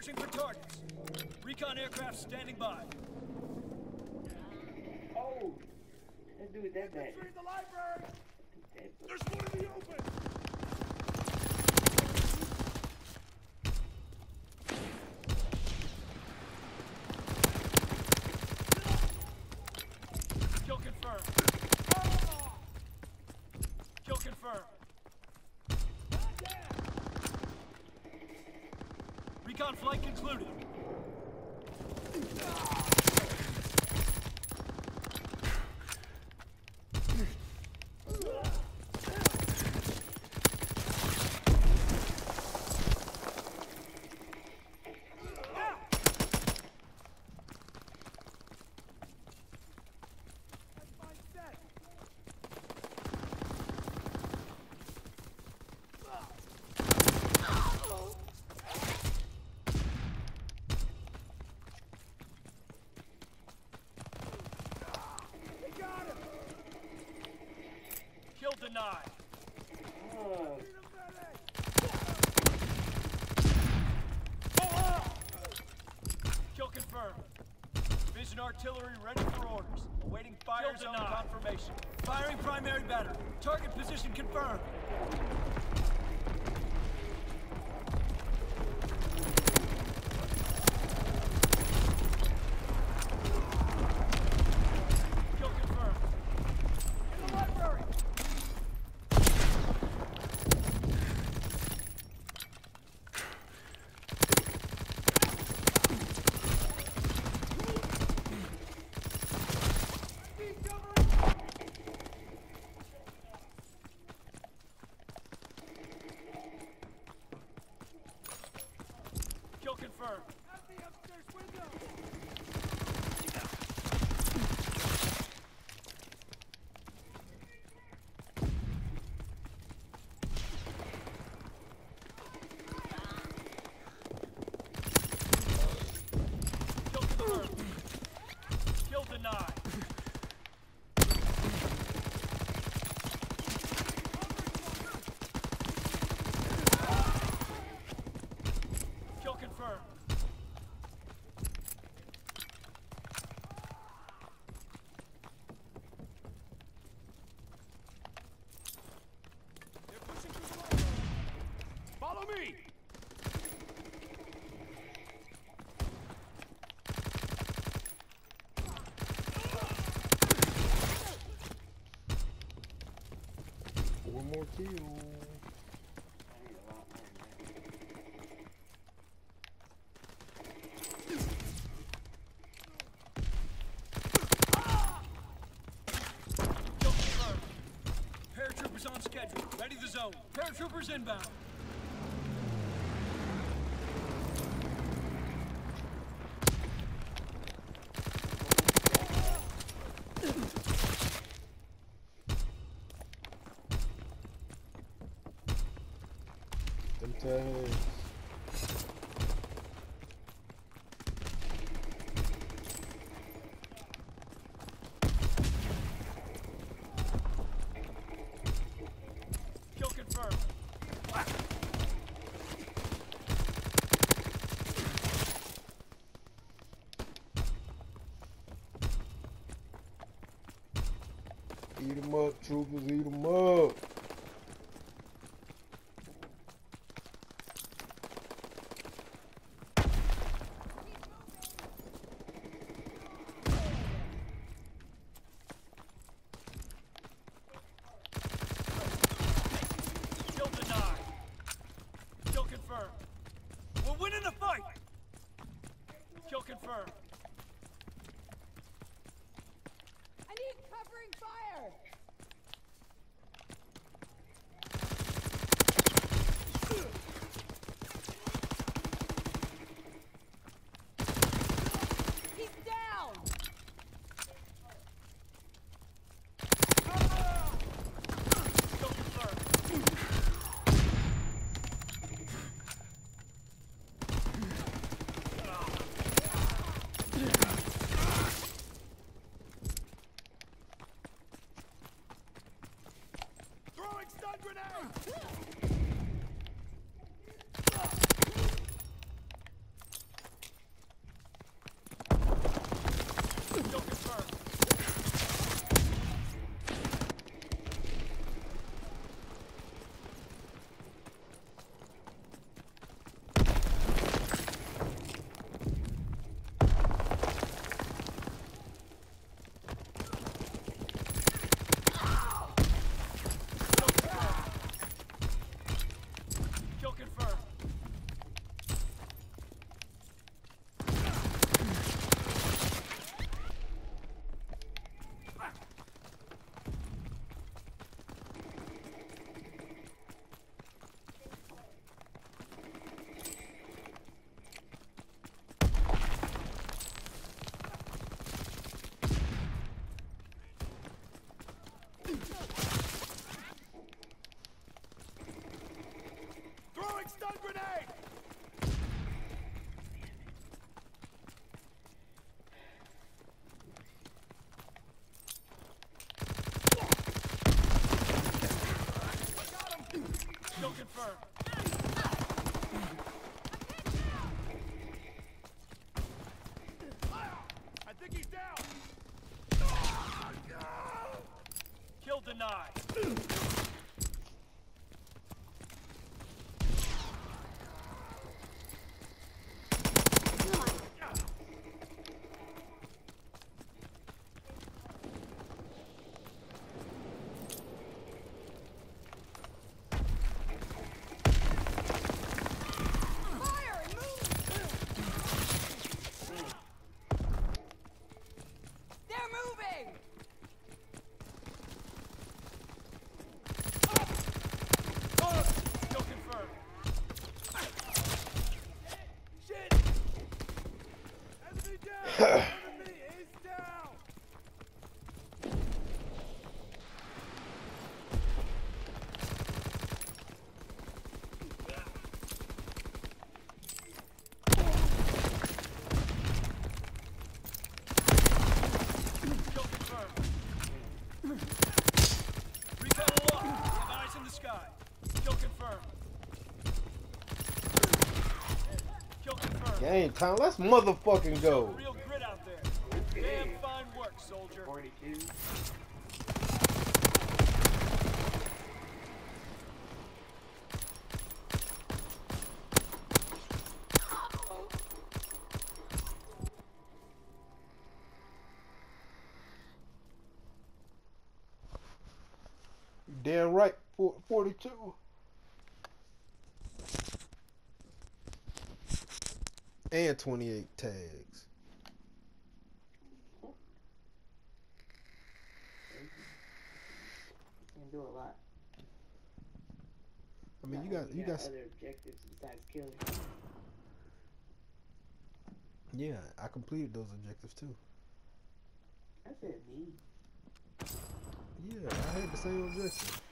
Searching for targets. Recon aircraft standing by. Oh! That dude that bad. Infantry in the library! There's one in the open! Kill confirmed. Kill confirmed. Recon flight concluded. Kill denied. Oh. Kill confirmed. Division artillery ready for orders. Awaiting fire zone confirmation. Firing primary battery. Target position confirmed. Kill confirmed. In the library. Kill confirmed. At the upstairs window. Kill confirmed. Kill denied. Kill confirmed. They're pushing through the library. Follow me. One more kill. I need a lot more, man. Kill confirmed. Paratroopers on schedule. Ready the zone. Paratroopers inbound. Them tags. Kill confirmed. Eat 'em up, troopers, eat 'em up. Kill denied. Kill confirmed. We're winning the fight. Kill confirmed. I need covering fire! He's down! Kill confirmed. Throwing stun grenade! Stun grenade! Kill confirmed. I think he's down. Kill denied. Fire and move! They're moving! Kill confirmed. Shit! Enemy down! Enemy is down! Kill confirmed. Recon aloft. We have eyes in the sky. Kill confirmed. Kill confirmed. Game time. Let's motherfucking go. Real grit out there. Damn fine work, soldier. 42. Damn right. 42. And 28 tags. Can't do a lot. I mean, you got other objectives besides killing. yeah, I completed those objectives too. I said me. Yeah, I had the same objective.